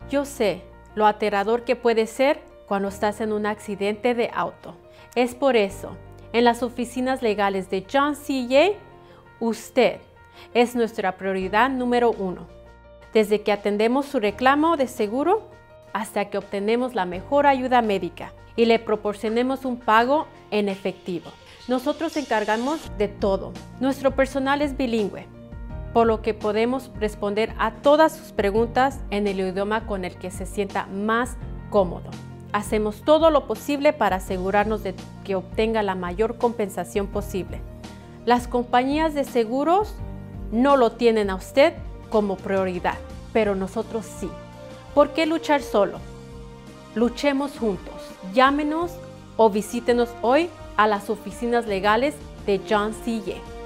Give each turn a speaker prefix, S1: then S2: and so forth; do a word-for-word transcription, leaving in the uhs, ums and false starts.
S1: Yo sé lo aterrador que puede ser cuando estás en un accidente de auto. Es por eso, en las oficinas legales de John C. Jay, usted es nuestra prioridad número uno. Desde que atendemos su reclamo de seguro hasta que obtenemos la mejor ayuda médica y le proporcionemos un pago en efectivo. Nosotros nos encargamos de todo. Nuestro personal es bilingüe, por lo que podemos responder a todas sus preguntas en el idioma con el que se sienta más cómodo. Hacemos todo lo posible para asegurarnos de que obtenga la mayor compensación posible. Las compañías de seguros no lo tienen a usted como prioridad, pero nosotros sí. ¿Por qué luchar solo? Luchemos juntos. Llámenos o visítenos hoy a las oficinas legales de John C. Jay.